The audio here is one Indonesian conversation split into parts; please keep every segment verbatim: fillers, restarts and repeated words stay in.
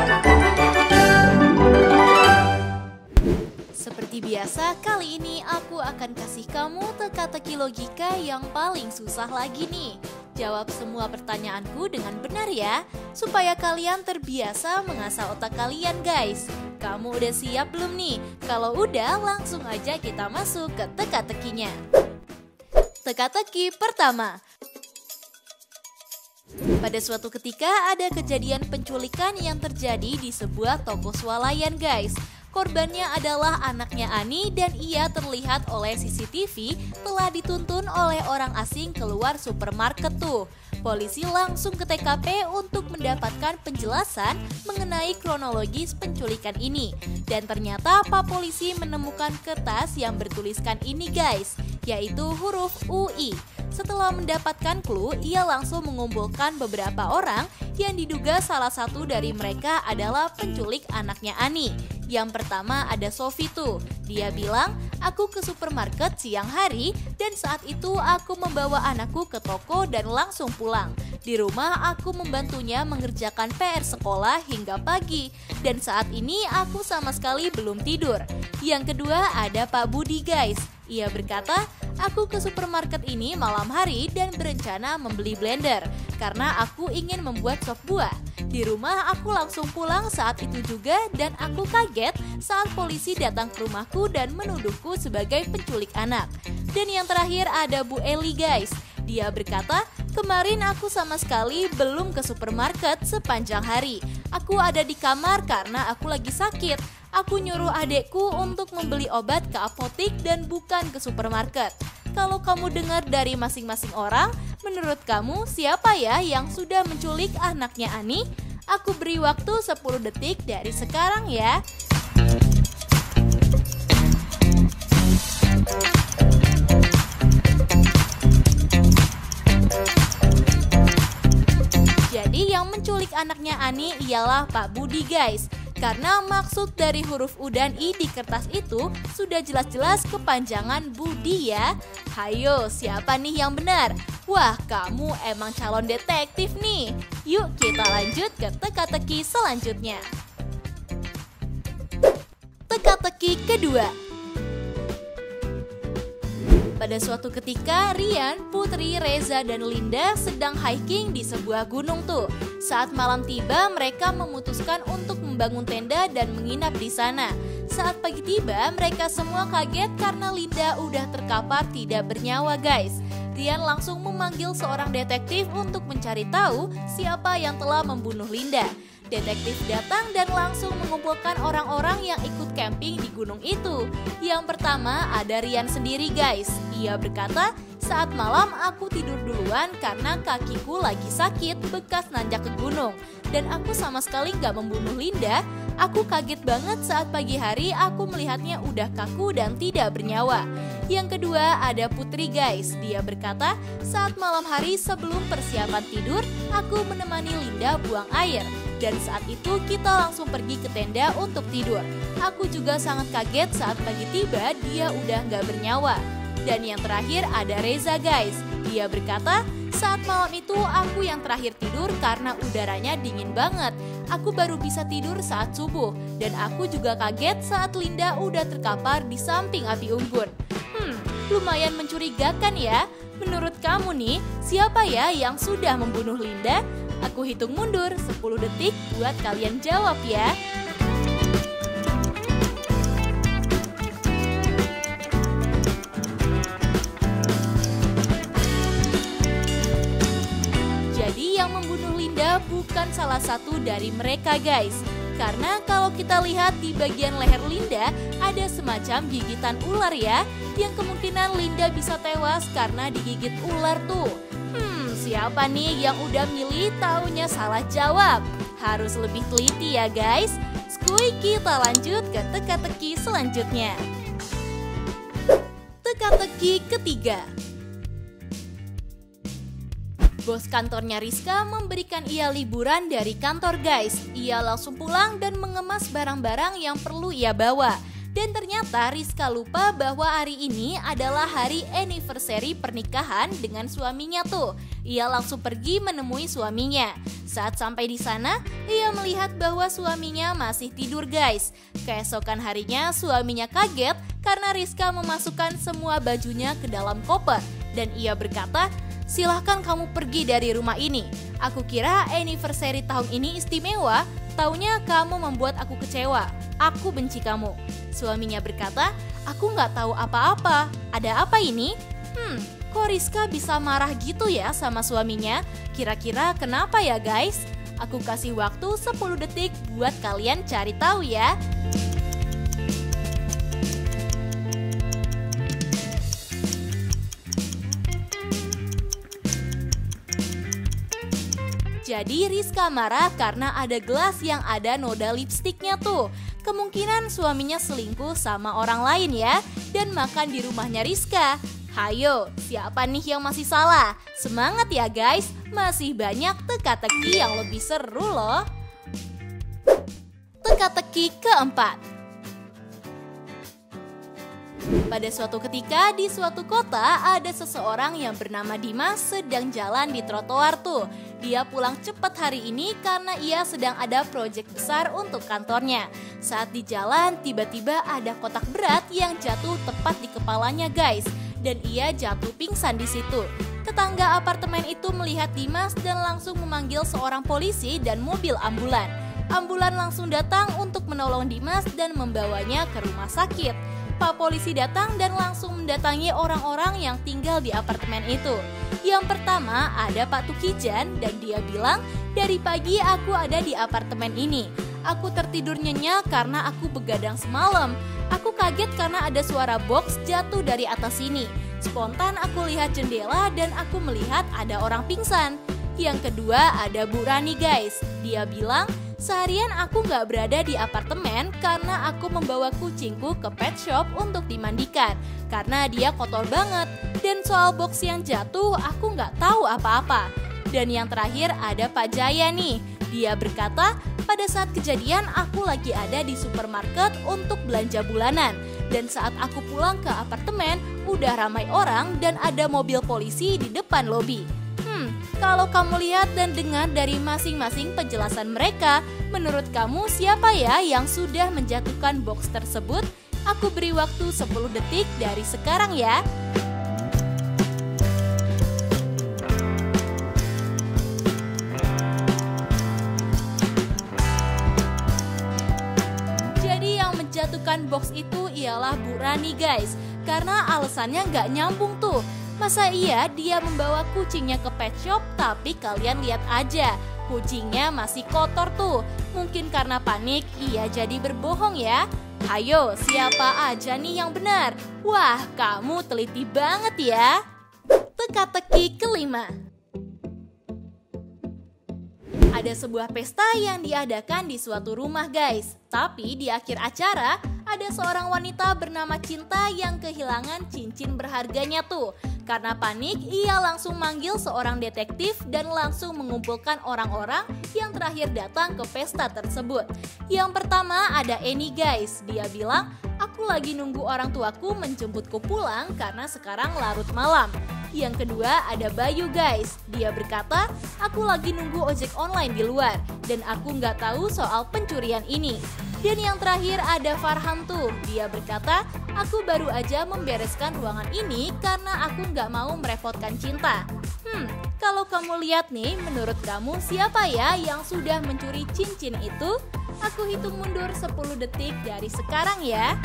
Seperti biasa, kali ini aku akan kasih kamu teka-teki logika yang paling susah lagi nih. Jawab semua pertanyaanku dengan benar ya, supaya kalian terbiasa mengasah otak kalian guys. Kamu udah siap belum nih? Kalau udah, langsung aja kita masuk ke teka-tekinya. Teka-teki pertama. Pada suatu ketika ada kejadian penculikan yang terjadi di sebuah toko swalayan guys. Korbannya adalah anaknya Ani dan ia terlihat oleh C C T V telah dituntun oleh orang asing keluar supermarket tuh. Polisi langsung ke T K P untuk mendapatkan penjelasan mengenai kronologis penculikan ini. Dan ternyata Pak Polisi menemukan kertas yang bertuliskan ini guys, yaitu huruf U I. Setelah mendapatkan clue, ia langsung mengumpulkan beberapa orang yang diduga salah satu dari mereka adalah penculik anaknya Ani. Yang pertama ada Sofi tuh. Dia bilang, aku ke supermarket siang hari dan saat itu aku membawa anakku ke toko dan langsung pulang. Di rumah aku membantunya mengerjakan P R sekolah hingga pagi. Dan saat ini aku sama sekali belum tidur. Yang kedua ada Pak Budi guys. Ia berkata, aku ke supermarket ini malam hari dan berencana membeli blender karena aku ingin membuat sop buah. Di rumah aku langsung pulang saat itu juga dan aku kaget saat polisi datang ke rumahku dan menuduhku sebagai penculik anak. Dan yang terakhir ada Bu Eli guys. Dia berkata, kemarin aku sama sekali belum ke supermarket sepanjang hari. Aku ada di kamar karena aku lagi sakit. Aku nyuruh adekku untuk membeli obat ke apotik dan bukan ke supermarket. Kalau kamu dengar dari masing-masing orang, menurut kamu siapa ya yang sudah menculik anaknya Ani? Aku beri waktu sepuluh detik dari sekarang ya. Jadi yang menculik anaknya Ani ialah Pak Budi guys. Karena maksud dari huruf U dan I di kertas itu sudah jelas-jelas kepanjangan Budi ya. Hayo, siapa nih yang benar? Wah, kamu emang calon detektif nih. Yuk kita lanjut ke teka-teki selanjutnya. Teka-teki kedua. Pada suatu ketika, Rian, Putri, Reza, dan Linda sedang hiking di sebuah gunung tuh. Saat malam tiba, mereka memutuskan untuk membangun tenda dan menginap di sana. Saat pagi tiba, mereka semua kaget karena Linda udah terkapar tidak bernyawa guys. Rian langsung memanggil seorang detektif untuk mencari tahu siapa yang telah membunuh Linda. Detektif datang dan langsung mengumpulkan orang-orang yang ikut camping di gunung itu. Yang pertama ada Rian sendiri guys. Ia berkata, saat malam aku tidur duluan karena kakiku lagi sakit bekas nanjak ke gunung. Dan aku sama sekali gak membunuh Linda. Aku kaget banget saat pagi hari aku melihatnya udah kaku dan tidak bernyawa. Yang kedua ada Putri guys. Dia berkata, saat malam hari sebelum persiapan tidur, aku menemani Linda buang air. Dan saat itu kita langsung pergi ke tenda untuk tidur. Aku juga sangat kaget saat pagi tiba dia udah gak bernyawa. Dan yang terakhir ada Reza guys. Dia berkata, saat malam itu aku yang terakhir tidur karena udaranya dingin banget. Aku baru bisa tidur saat subuh. Dan aku juga kaget saat Linda udah terkapar di samping api unggun. Hmm, lumayan mencurigakan ya. Menurut kamu nih, siapa ya yang sudah membunuh Linda? Aku hitung mundur sepuluh detik buat kalian jawab ya. Jadi yang membunuh Linda bukan salah satu dari mereka guys. Karena kalau kita lihat di bagian leher Linda ada semacam gigitan ular ya. Yang kemungkinan Linda bisa tewas karena digigit ular tuh. Hmm, siapa nih yang udah milih taunya salah jawab? Harus lebih teliti ya guys. Skuy, kita lanjut ke teka-teki selanjutnya. Teka-teki ketiga. Bos kantornya Rizka memberikan ia liburan dari kantor guys. Ia langsung pulang dan mengemas barang-barang yang perlu ia bawa. Dan ternyata Rizka lupa bahwa hari ini adalah hari anniversary pernikahan dengan suaminya tuh. Ia langsung pergi menemui suaminya. Saat sampai di sana, ia melihat bahwa suaminya masih tidur guys. Keesokan harinya suaminya kaget karena Rizka memasukkan semua bajunya ke dalam koper. Dan ia berkata, "Silahkan kamu pergi dari rumah ini. Aku kira anniversary tahun ini istimewa, taunya kamu membuat aku kecewa. Aku benci kamu." Suaminya berkata, "Aku nggak tahu apa-apa. Ada apa ini?" Hmm, kok Rizka bisa marah gitu ya sama suaminya? Kira-kira kenapa ya guys? Aku kasih waktu sepuluh detik buat kalian cari tahu ya. Jadi Rizka marah karena ada gelas yang ada noda lipstiknya tuh. Kemungkinan suaminya selingkuh sama orang lain ya, dan makan di rumahnya Rizka. Hayo, siapa nih yang masih salah? Semangat ya guys, masih banyak teka-teki yang lebih seru loh. Teka-teki keempat. Pada suatu ketika di suatu kota ada seseorang yang bernama Dimas sedang jalan di trotoar tuh. Dia pulang cepat hari ini karena ia sedang ada proyek besar untuk kantornya. Saat di jalan tiba-tiba ada kotak berat yang jatuh tepat di kepalanya guys. Dan ia jatuh pingsan di situ. Tetangga apartemen itu melihat Dimas dan langsung memanggil seorang polisi dan mobil ambulan. Ambulan langsung datang untuk menolong Dimas dan membawanya ke rumah sakit. Pak polisi datang dan langsung mendatangi orang-orang yang tinggal di apartemen itu. Yang pertama ada Pak Tukijan dan dia bilang, "Dari pagi aku ada di apartemen ini. Aku tertidur nyenyak karena aku begadang semalam. Aku kaget karena ada suara box jatuh dari atas sini. Spontan aku lihat jendela dan aku melihat ada orang pingsan." Yang kedua ada Bu Rani guys. Dia bilang, "Seharian aku gak berada di apartemen karena aku membawa kucingku ke pet shop untuk dimandikan karena dia kotor banget. Dan soal box yang jatuh aku gak tahu apa-apa." Dan yang terakhir ada Pak Jaya nih. Dia berkata, "Pada saat kejadian aku lagi ada di supermarket untuk belanja bulanan. Dan saat aku pulang ke apartemen udah ramai orang dan ada mobil polisi di depan lobi." Hmm, kalau kamu lihat dan dengar dari masing-masing penjelasan mereka, menurut kamu siapa ya yang sudah menjatuhkan box tersebut? Aku beri waktu sepuluh detik dari sekarang ya. Jadi yang menjatuhkan box itu ialah Bu Rani guys, karena alasannya nggak nyambung tuh. Masa iya dia membawa kucingnya ke pet shop tapi kalian lihat aja, kucingnya masih kotor tuh. Mungkin karena panik ia jadi berbohong ya. Ayo, siapa aja nih yang benar? Wah, kamu teliti banget ya. Teka-teki kelima. Ada sebuah pesta yang diadakan di suatu rumah guys. Tapi di akhir acara ada seorang wanita bernama Cinta yang kehilangan cincin berharganya tuh. Karena panik, ia langsung manggil seorang detektif dan langsung mengumpulkan orang-orang yang terakhir datang ke pesta tersebut. Yang pertama ada Eni guys. Dia bilang, "Aku lagi nunggu orang tuaku menjemputku pulang karena sekarang larut malam." Yang kedua ada Bayu guys. Dia berkata, "Aku lagi nunggu ojek online di luar dan aku nggak tahu soal pencurian ini." Dan yang terakhir ada Farhan tuh. Dia berkata, "Aku baru aja membereskan ruangan ini karena aku nggak mau merepotkan Cinta." Hmm, kalau kamu lihat nih, menurut kamu siapa ya yang sudah mencuri cincin itu? Aku hitung mundur sepuluh detik dari sekarang ya.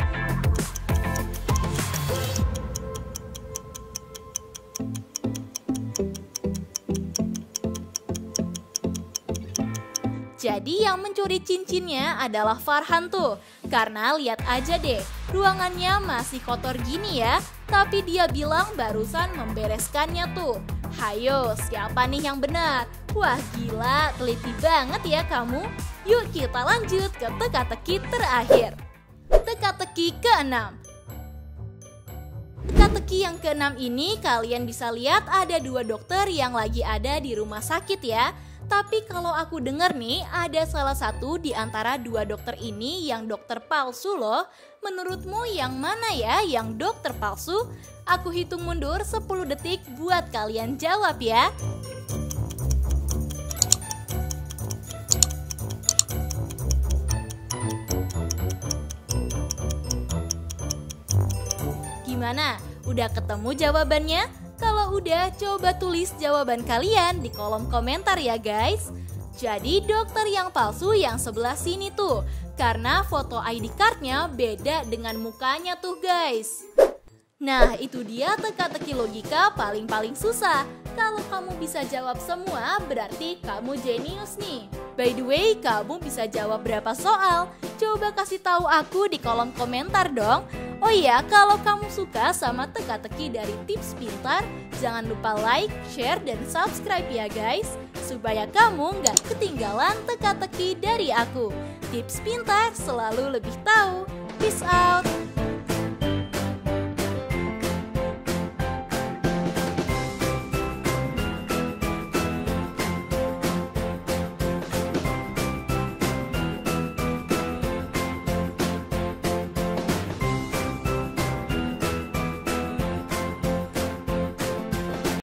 Jadi yang mencuri cincinnya adalah Farhan tuh. Karena lihat aja deh, ruangannya masih kotor gini ya. Tapi dia bilang barusan membereskannya tuh. Hayo, siapa nih yang benar? Wah gila, teliti banget ya kamu. Yuk kita lanjut ke teka-teki terakhir. Teka-teki keenam. Teka-teki yang keenam ini kalian bisa lihat ada dua dokter yang lagi ada di rumah sakit ya. Tapi kalau aku denger nih, ada salah satu di antara dua dokter ini yang dokter palsu loh. Menurutmu yang mana ya yang dokter palsu? Aku hitung mundur sepuluh detik buat kalian jawab ya. Gimana? Udah ketemu jawabannya? Kalau udah, coba tulis jawaban kalian di kolom komentar ya guys. Jadi dokter yang palsu yang sebelah sini tuh, karena foto I D cardnya beda dengan mukanya tuh guys. Nah itu dia teka-teki logika paling-paling susah. Kalau kamu bisa jawab semua, berarti kamu jenius nih. By the way, kamu bisa jawab berapa soal? Coba kasih tahu aku di kolom komentar dong. Oh iya, kalau kamu suka sama teka-teki dari Tips Pintar, jangan lupa like, share, dan subscribe ya guys, supaya kamu nggak ketinggalan teka-teki dari aku. Tips Pintar selalu lebih tahu. Peace out!